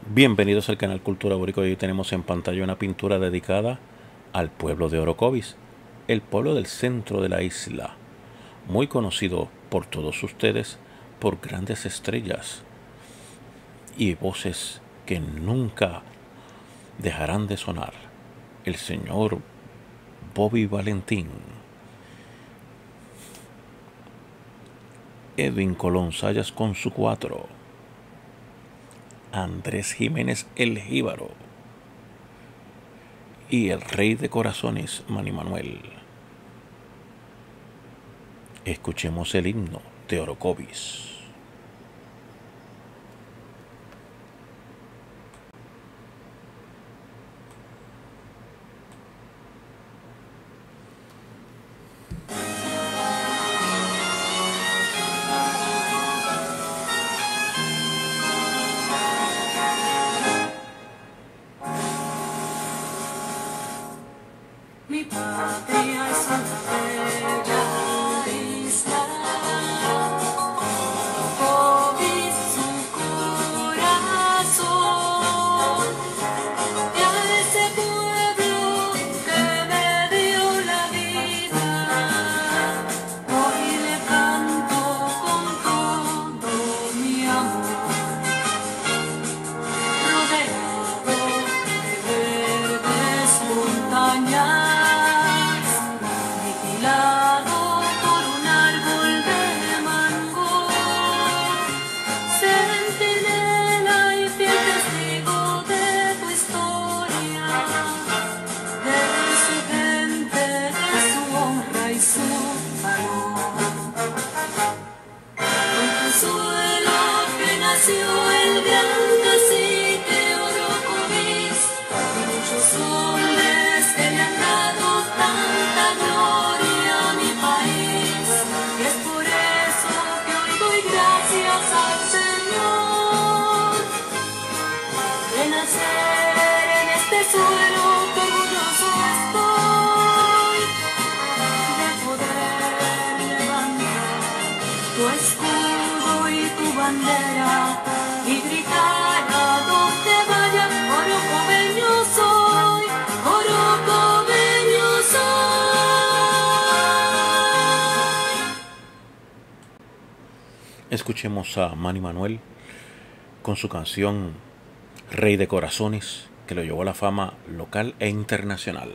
Bienvenidos al canal Cultura Boricua. Hoy tenemos en pantalla una pintura dedicada al pueblo de Orocovis, el pueblo del centro de la isla, muy conocido por todos ustedes por grandes estrellas y voces que nunca dejarán de sonar. El señor Bobby Valentín, Edwin Colón Sayas con su 4, Andrés Jiménez el Jíbaro y el rey de corazones Manny Manuel. Escuchemos el himno de Orocovis. Mi patria es Santa Fe, la isla, Orocovis su corazón, y a ese pueblo que me dio la vida, hoy le canto con todo mi amor, rodeado de verdes montañas. El gran cacique Orocovis, muchos hombres que le han dado tanta gloria a mi país, y es por eso que hoy doy gracias al Señor de nacer en este suelo, que orgulloso estoy de poder levantar tu escudo y tu bandera y gritar a donde vaya: orocobeño soy, orocobeño soy. Escuchemos a Manny Manuel con su canción Rey de Corazones, que lo llevó a la fama local e internacional.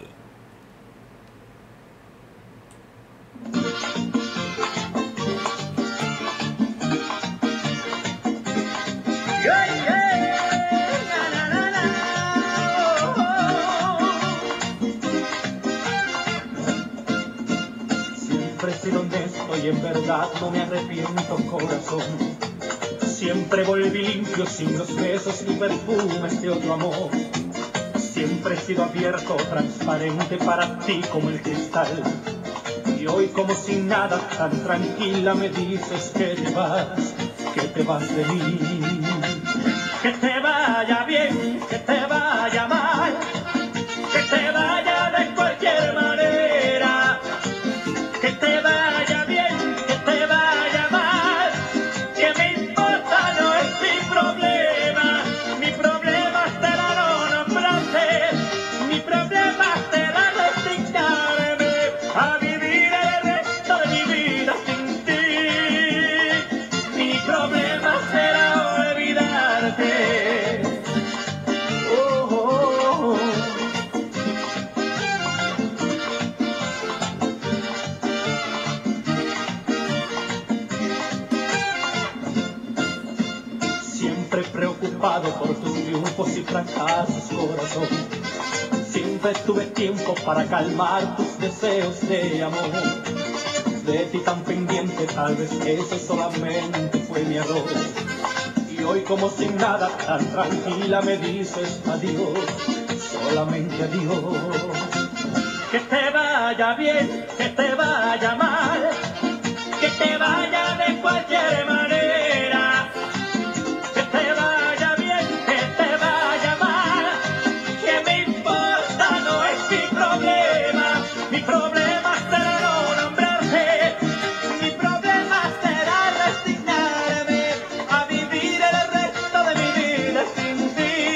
Siempre he sido honesto y en verdad no me arrepiento, corazón. Siempre volví limpio sin los besos ni perfumes de otro amor. Siempre he sido abierto, transparente para ti como el cristal. Y hoy como sin nada, tan tranquila me dices que te vas de mí. Que te vaya bien, que te vaya mal, que te vaya de cualquier manera. Que te vaya bien, que te vaya mal, que me importa, no es mi problema será no nombrarte, mi problema será resignarme a vivir el resto de mi vida sin ti, mi problema será olvidarte. Oh, oh, oh. Siempre preocupado por tus triunfos y fracasos, corazón. Siempre tuve tiempo para calmar tus deseos de amor. De ti tan pendiente, tal vez ese solamente fue mi error. Y hoy como sin nada, tan tranquila me dices adiós, solamente adiós. Que te vaya bien, que te vaya mal, que te vaya de cualquier manera. Que te vaya bien, que te vaya mal, que me importa, no es mi problema será no nombrarte, mi problema será resignarme a vivir el resto de mi vida sin ti.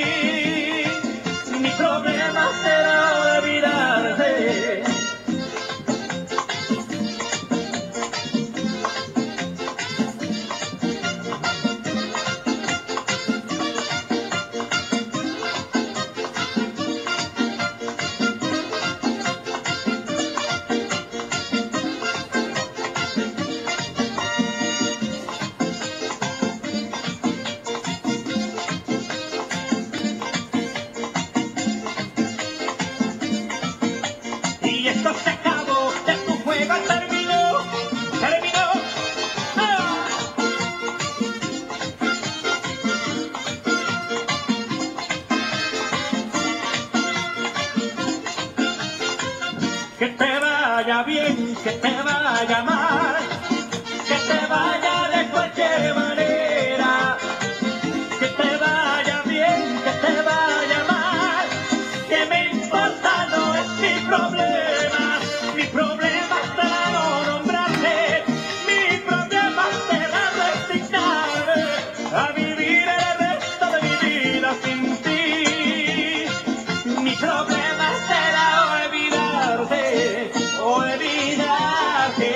Que te vaya bien, que te vaya mal, que te vaya de cualquier manera. Que te vaya bien, que te vaya mal, que me importa no es mi problema. Mi problema será no nombrarte, mi problema será resignarme a vivir el resto de mi vida sin ti. Mi problema será olvidarte, olvidarte.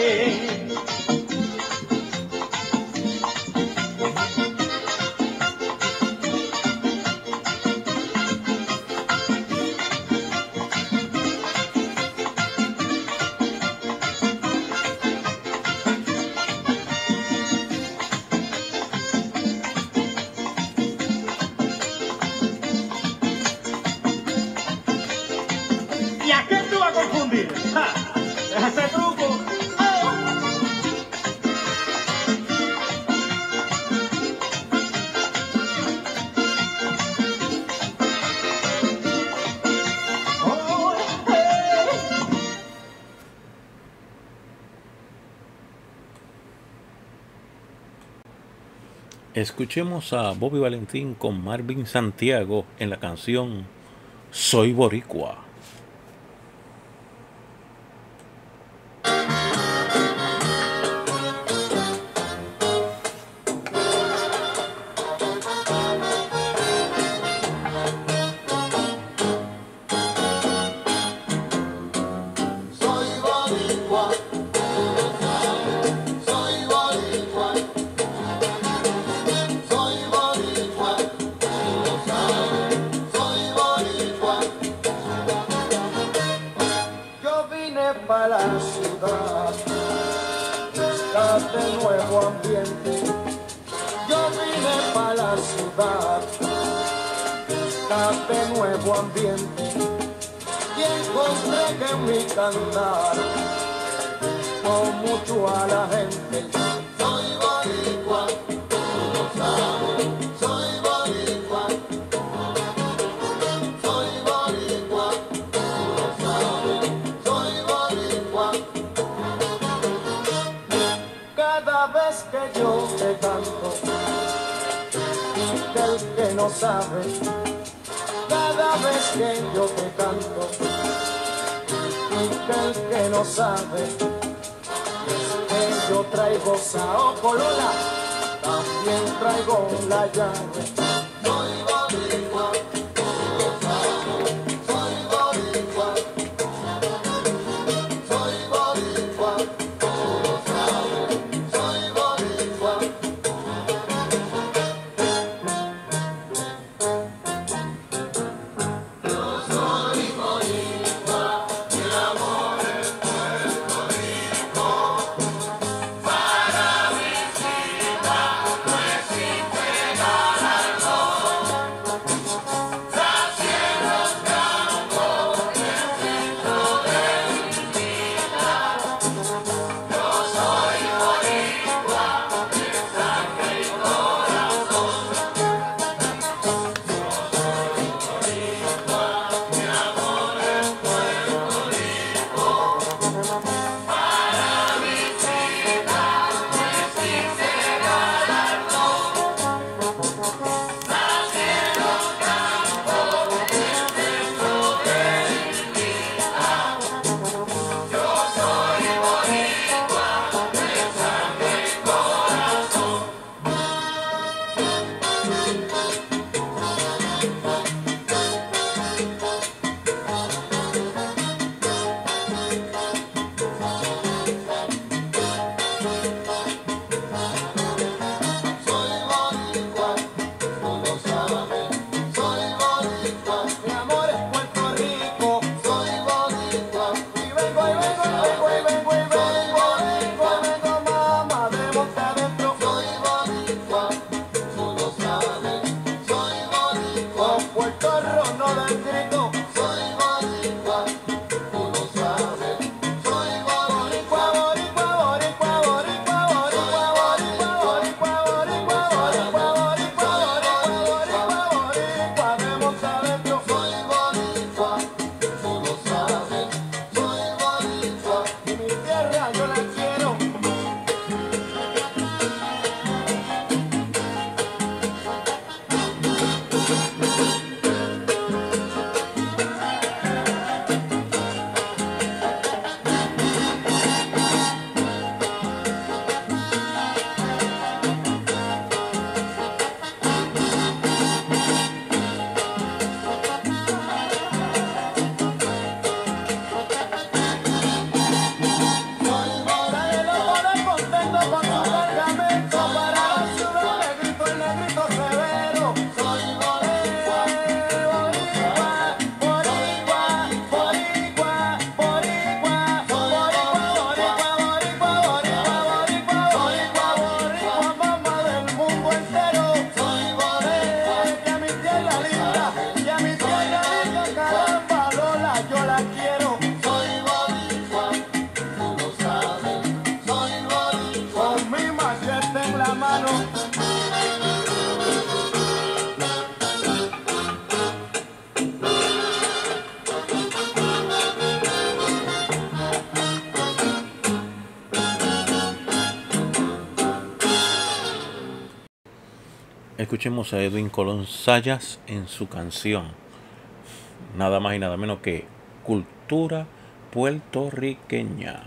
¿Y a quién tú vas a confundir? ¡Ja! ¡Deja ese truco! ¡Oh! ¡Oh! ¡Hey! Escuchemos a Bobby Valentín con Marvin Santiago en la canción Soy Boricua. Soy boricua, soy boricua, soy boricua, soy boricua. Yo vine para la ciudad, buscar de nuevo ambiente. Yo vine para la ciudad, buscar de nuevo ambiente. Y encontré que en mi cantar con mucho a la gente. Soy boricua, tú lo sabes. Soy boricua, soy boricua, tú lo sabes. Soy boricua. Cada vez que yo te canto, del que no sabe. Cada vez que yo te canto, y que el que no sabe, es que yo traigo sao colola, también traigo la llave. Soy boricua, tú lo sabes. Soy boricua, soy boricua, tú lo sabes. Soy boricua. Escuchemos a Edwin Colón Sayas en su canción, nada más y nada menos que Cultura Puertorriqueña.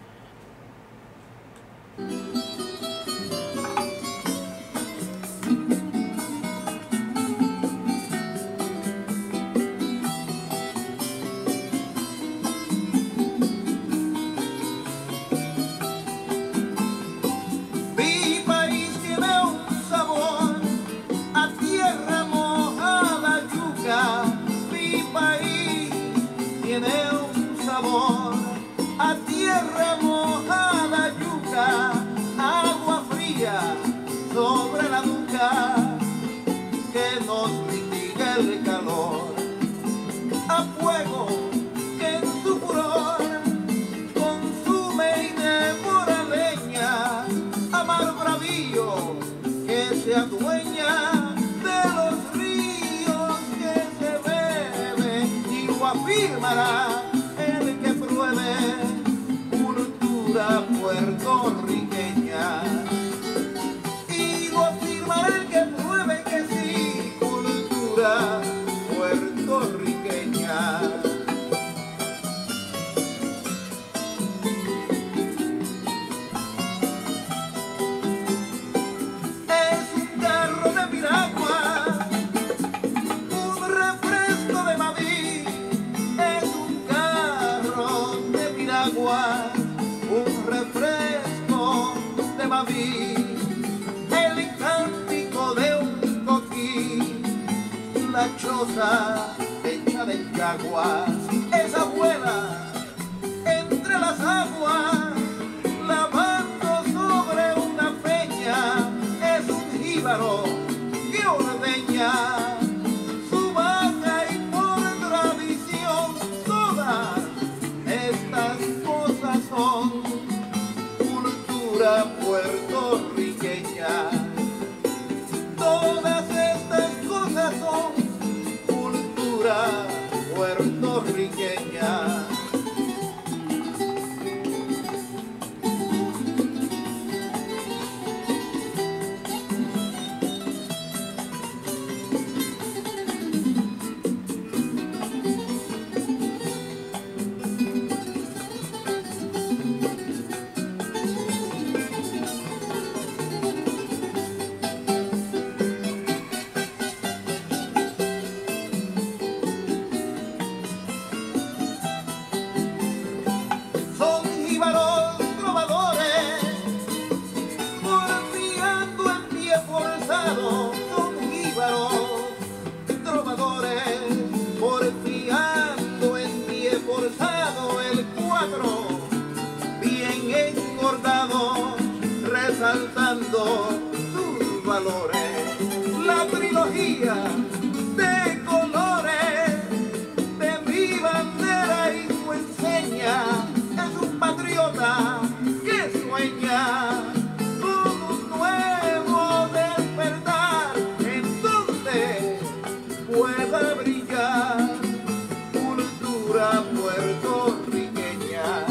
A tierra mojada, yuca, agua fría sobre la nuca que nos mitiga el calor, a fuego que en su furor consume y devora leña, a mar bravío que se adueña de los ríos que se beben y lo afirmará cultura puertorriqueña, y lo afirmará el que pruebe que sí, cultura puertorriqueña. Es un carro de piragua, un refresco de Maví, es un carro de piragua, un refresco de Maví, el cántico de un coquí, la choza hecha de yagua, esa abuela entre las aguas, lavando sobre una peña, es un jíbaro que ordeña su vaca y por tradición todas estas cosas son cultura puertorriqueña. Todas estas cosas son cultura puertorriqueña. Resaltando sus valores, la trilogía de colores de mi bandera y su enseña, es un patriota que sueña con un nuevo despertar en donde pueda brillar cultura puertorriqueña.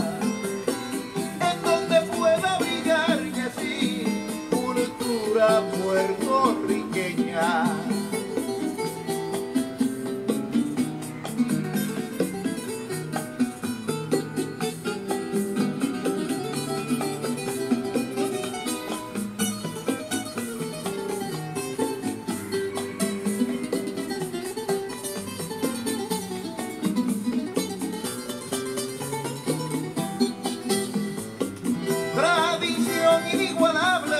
Puertorriqueña. Tradición inigualable,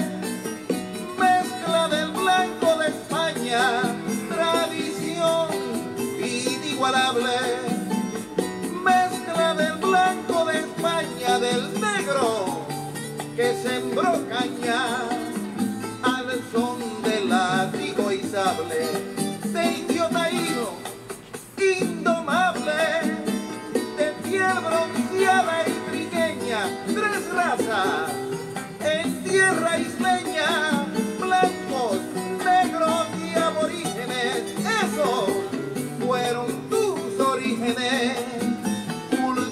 tradición inigualable, mezcla del blanco de España, del negro que sembró caña, al son de látigo y sable, de indio taíno indomable, de piel bronceada y trigueña, tres razas en tierra isleña, blancos, negros y aborígenes, esos fueron tus orígenes,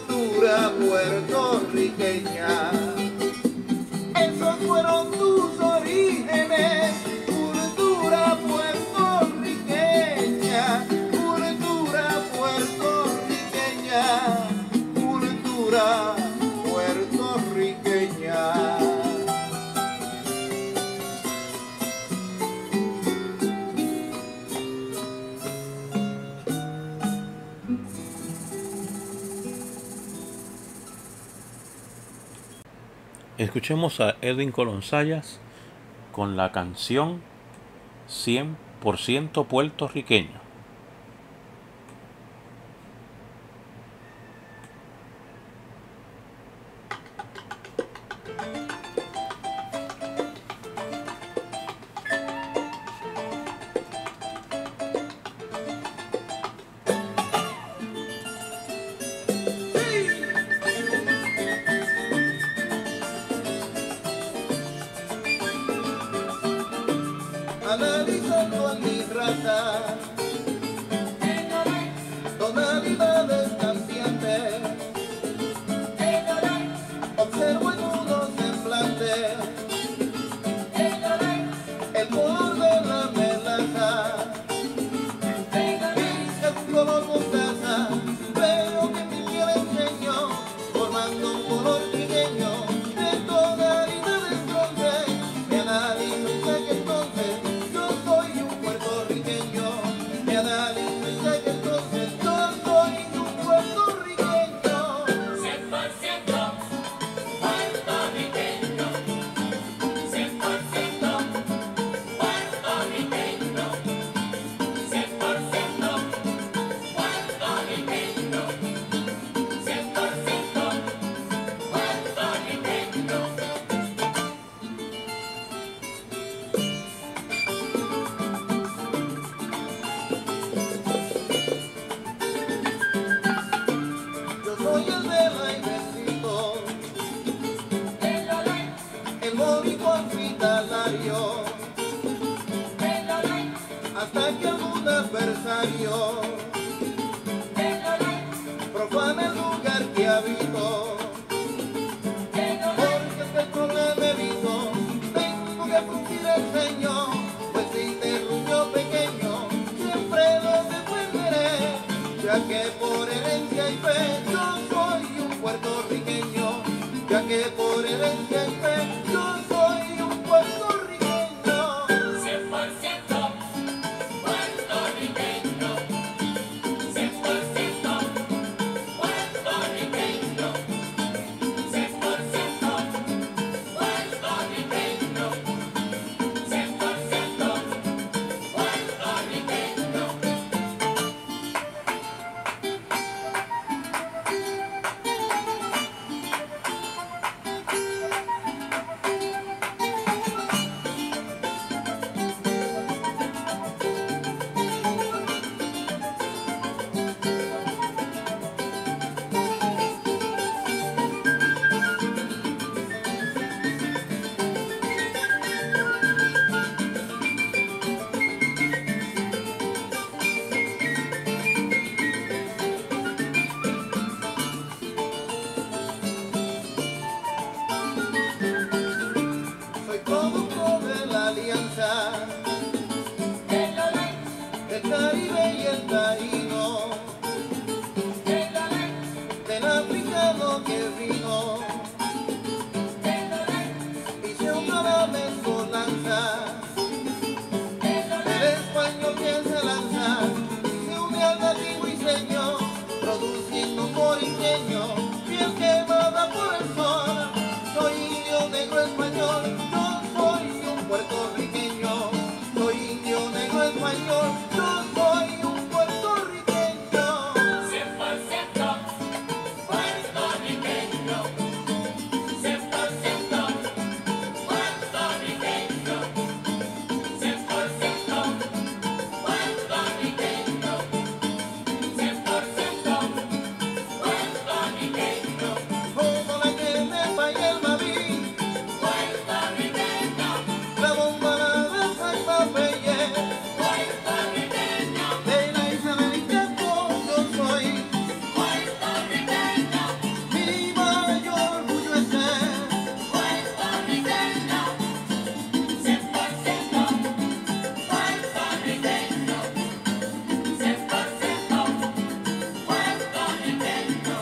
cultura puertorriqueña, esos fueron tus orígenes. Escuchemos a Edwin Colonsayas con la canción 100% puertorriqueño. Analizando a mi raza, tonalidades cambiantes, observo en unos semblantes el color de la melaza y el color mostaza. Veo que mi piel enseñó, formando un color trigueño de tonalidades bronce. Me analizo y sé que entonces yo soy un puertorriqueño. Me analizo y sé que entonces yo soy un puertorriqueño. 100% puertorriqueño, 100% puertorriqueño, 100% puertorriqueño, 100% puertorriqueño. Yo soy el de bendito, el módico hospitalario, hasta que algún adversario profane el lugar que habito. Porque este problema evito, tengo que fruncir el ceño, pues si te ruño pequeño, siempre lo defenderé, ya que por herencia y fe yo soy un puertorriqueño, ya que por herencia y fe yo soy un puertorriqueño. 100% puertorriqueño, 100% puertorriqueño, 100% puertorriqueño, 100% puertorriqueño. Soy producto de la alianza del Caribe y el taíno, del africano que vino y se unió la mezcolanza, del español que se lanza y se une al nativo iseño, produciendo un morinqueño, piel quemada por el sol. Soy indio negro español, yo soy un puertorriqueño. Soy indio negro español, yo soy un puertorriqueño. 100% puertorriqueño, 100% puertorriqueño, 100% puertorriqueño, 100% puertorriqueño. Como la que me falla el Maví, Puertorriqueño, la bomba la danza y papelle, puertorriqueño, de la isla del Chaco yo soy. puertorriqueño, Mi mayor orgullo es ser puertorriqueño, 100% puertorriqueño, 100% puertorriqueño,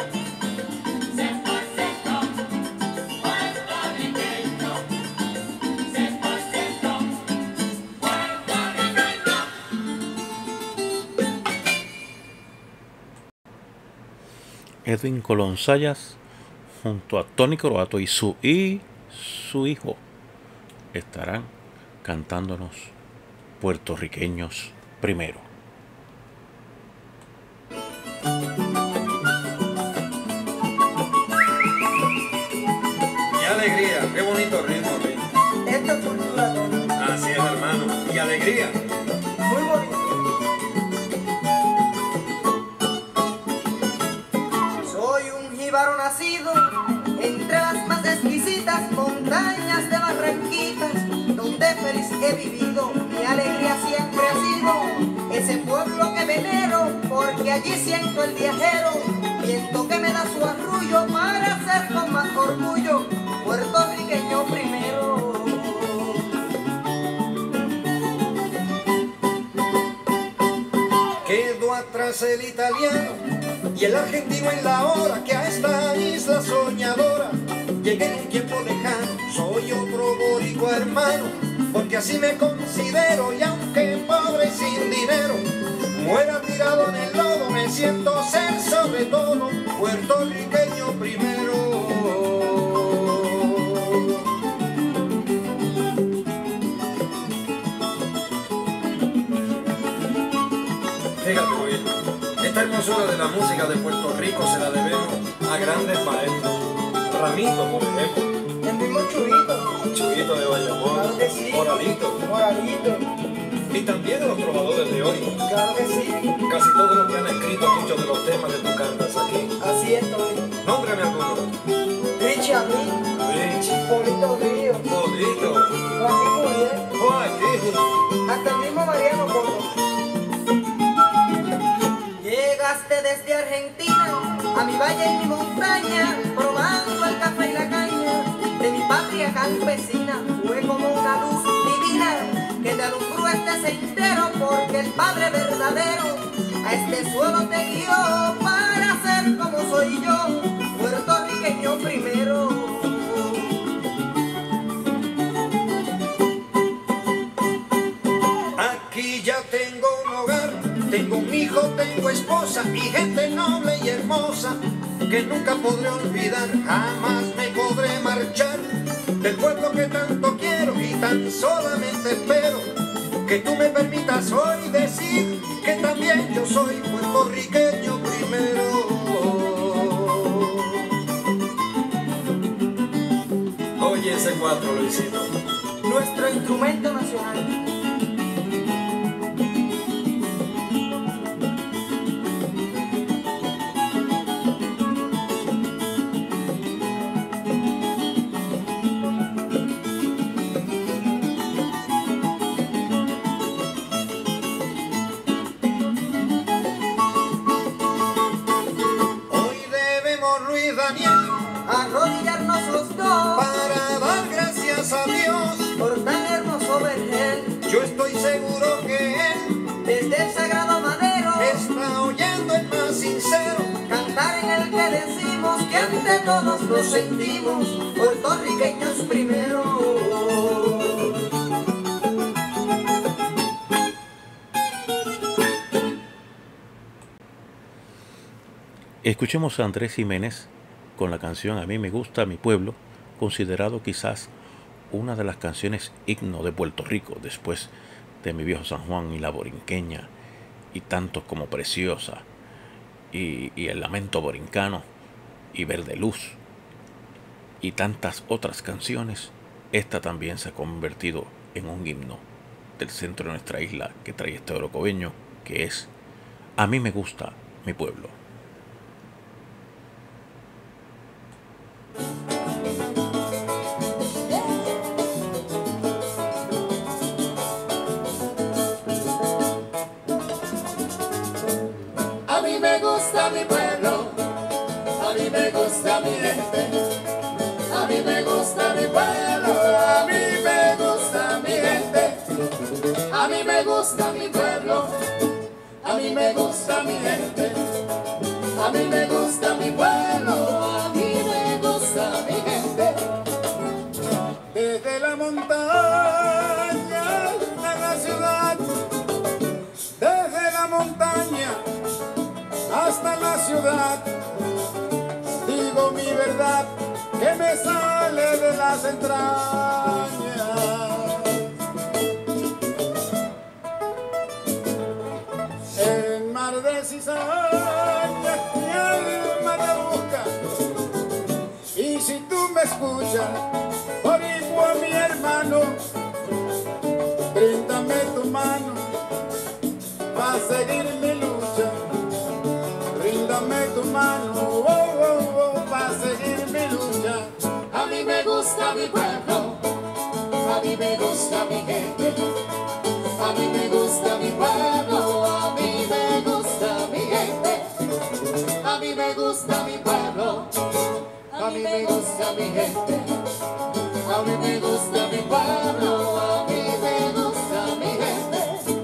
100% puertorriqueño, 100% puertorriqueño. Edwin Colonsayas junto a Tony Croato y su su hijo, estarán cantándonos Puertorriqueños Primero. ¡Qué alegría! ¡Qué bonito ritmo! Esto es cultura, Tony. Así es, hermano. ¡Y alegría! Muy bonito. Soy un jíbaro nacido entre las más exquisitas montañas de Barranquitas, donde feliz he vivido. Mi alegría siempre ha sido ese pueblo que venero, porque allí siento el viajero, viento que me da su arrullo para ser con más orgullo puertorriqueño primero. Quedó atrás el italiano y el argentino en la hora que a esta isla soñadora llegué en un tiempo lejano. Soy otro boricua hermano, porque así me considero, y aunque pobre y sin dinero muera tirado en el lodo, me siento ser sobre todo puertorriqueño primero. Fíjate, Luis, esta hermosura de la música de Puerto Rico se la debemos a grandes maestros. Ramito, por ejemplo. El mismo Chubito. Chuyito de Bayamón. Claro que sí. Moralito. Moralito. Y también de los trovadores de hoy. Claro que sí. Casi todos los que han escrito muchos de los temas que tú cantas aquí. Así es, Tony. Nómbrame alguno. Richie Abril, Rich, Polito Río, Polito, Joaquín Muriel, Joaquín. hasta el mismo Mariano Cotto. Llegaste desde Argentina a mi valle y mi montaña, probando el café y la caña de mi patria campesina. Fue como una luz divina que te alumbró este sendero, porque el Padre verdadero a este suelo te guió para ser como soy yo, puertorriqueño primero. Aquí ya tengo un hogar, tengo un hijo, tengo esposa y gente noble y hermosa que nunca podré olvidar, jamás me podré marchar del pueblo que tanto quiero, y tan solamente espero que tú me permitas hoy decir que también yo soy puertorriqueño primero. Oye ese cuatro, Luisito. Nuestro instrumento nacional. Hoy debemos, Luis Daniel, Arrodillarnos los dos para dar gracias a Dios. por tan hermoso vergel, Yo estoy seguro que él desde el sagrado madero, está oyendo el más sincero. cantar en el que decimos que ante todos nos sentimos puertorriqueños primero. Escuchemos a Andrés Jiménez con la canción A mí me gusta mi pueblo, considerado quizás una de las canciones himno de Puerto Rico, después de Mi Viejo San Juan y La Borinqueña, y tantos como Preciosa, y El Lamento Borincano, y Verde Luz, y tantas otras canciones. Esta también se ha convertido en un himno del centro de nuestra isla que trae este orocobeño, que es A mí me gusta mi pueblo. A mí me gusta mi pueblo, a mí me gusta mi gente, a mí me gusta mi pueblo, a mí me gusta mi gente, a mí me gusta mi pueblo, a mí me gusta mi gente, a mí me gusta mi pueblo, a mí me gusta mi gente. Desde la montaña a la ciudad, desde la montaña hasta la ciudad, digo mi verdad, que me sale de las entrañas. En mar de cizaña mi alma te busca, y si tú me escuchas, por igual mi hermano, bríndame tu mano para seguir mi lucha. Bríndame tu mano, oh, oh, oh, para seguir mi lucha. A mí me gusta mi pueblo, a mí me gusta mi gente, a mí me gusta mi pueblo, a mí me gusta mi gente, a mí me gusta mi pueblo, a mí me gusta mi gente, a mí me gusta mi pueblo, a mí me gusta mi gente.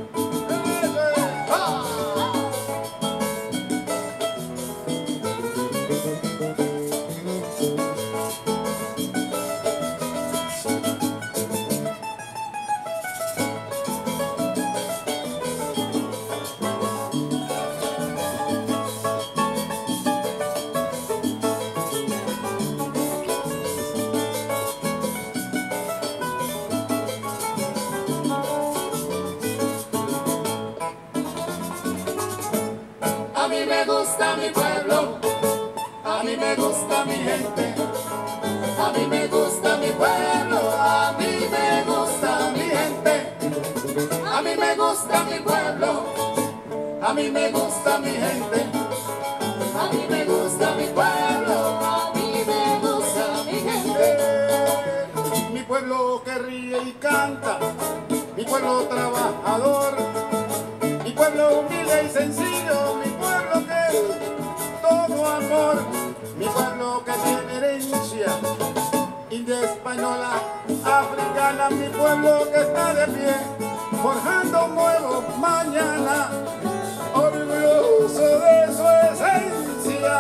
A mí me gusta mi pueblo, a mí me gusta mi gente, a mí me gusta mi pueblo, a mí me gusta mi gente, a mí me gusta mi pueblo, a mí me gusta mi gente, a mí me gusta mi pueblo, a mí me gusta mi gente. Mi pueblo que ríe y canta, mi pueblo trabajador, mi pueblo humilde y sencillo, mi pueblo que es todo amor, mi pueblo que tiene herencia india, española, africana, mi pueblo que está de pie, forjando un nuevo mañana, orgulloso de su esencia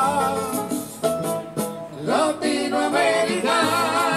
latinoamericana.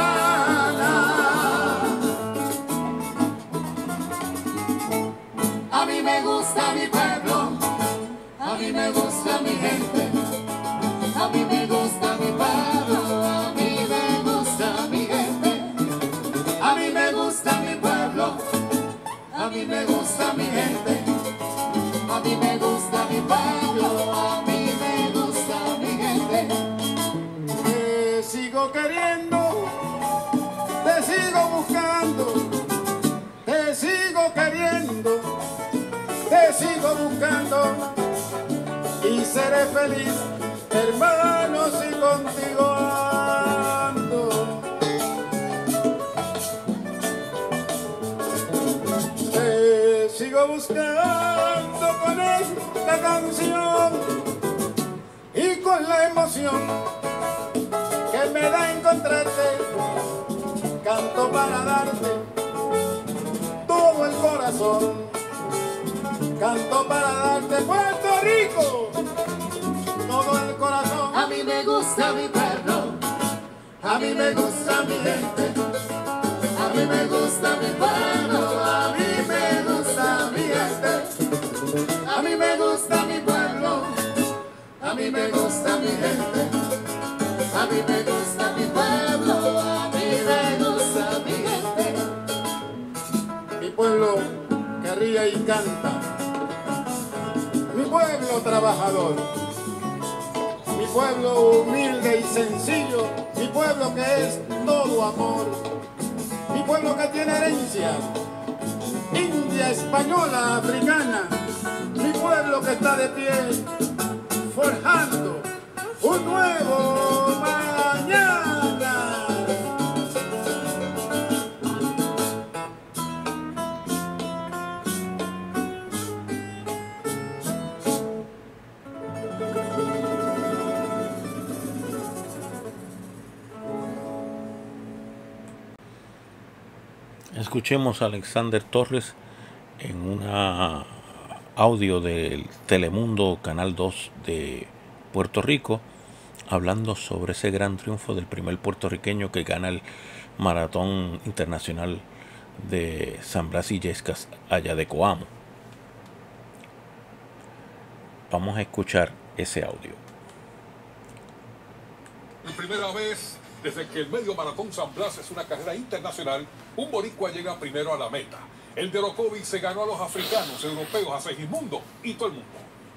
A mí me gusta mi pueblo, a mí me gusta mi gente, a mí me gusta mi pueblo, a mí me gusta mi gente, a mí me gusta mi pueblo, a mí me gusta mi gente, a mí me gusta mi pueblo, a mí me gusta mi gente. Te sigo queriendo, te sigo buscando, te sigo queriendo, te sigo buscando, y seré feliz, hermano, si contigo ando. Te sigo buscando con esta canción y con la emoción que me da encontrarte, canto para darte todo el corazón. Canto para darte, Puerto Rico, todo el corazón. A mí me gusta mi pueblo, a mí me gusta mi gente, a mí me gusta mi pueblo, a mí me gusta mi gente, a mí me gusta mi pueblo, a mí me gusta mi gente, a mí me gusta mi pueblo, a mí me gusta mi gente. Mi pueblo que ríe y canta, mi pueblo trabajador, mi pueblo humilde y sencillo, mi pueblo que es todo amor, mi pueblo que tiene herencia india, española, africana, mi pueblo que está de pie, forjando un nuevo mañana. Escuchemos a Alexander Torres en una audio del Telemundo Canal 2 de Puerto Rico, hablando sobre ese gran triunfo del primer puertorriqueño que gana el Maratón Internacional de San Blas y Yescas, allá de Coamo. Vamos a escuchar ese audio. Por primera vez Desde que el medio maratón San Blas es una carrera internacional, un boricua llega primero a la meta. El de Orocovis se ganó a los africanos, europeos, a Segismundo y todo el mundo.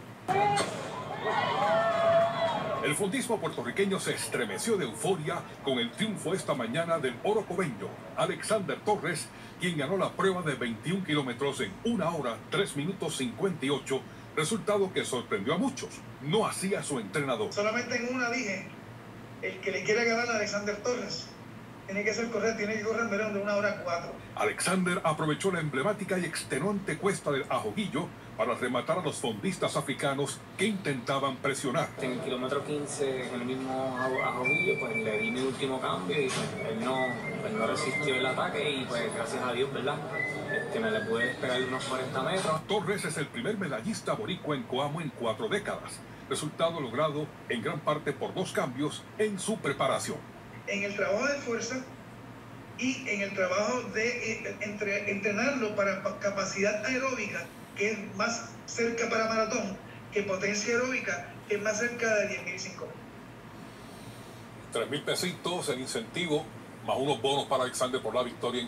El fundismo puertorriqueño se estremeció de euforia con el triunfo esta mañana del orocobeño Alexander Torres, quien ganó la prueba de 21 kilómetros en 1 hora 3 minutos 58, resultado que sorprendió a muchos, no hacía su entrenador. Solamente en una dije, el que le quiera ganar a Alexander Torres, tiene que correr menos de 1 hora 4. Alexander aprovechó la emblemática y extenuante cuesta del Ajoguillo para rematar a los fondistas africanos que intentaban presionar. En el kilómetro 15, en el mismo Ajoguillo, pues le di mi último cambio y pues, él no resistió el ataque y pues gracias a Dios, ¿verdad? Me le pude despegar unos 40 metros. Torres es el primer medallista boricua en Coamo en 4 décadas, resultado logrado en gran parte por 2 cambios en su preparación. En el trabajo de fuerza y en el trabajo de entrenarlo para capacidad aeróbica, que es más cerca para maratón, que potencia aeróbica, que es más cerca de 10.000 y 5.000. 3.000 pesitos en incentivo, más unos bonos para Alexander por la victoria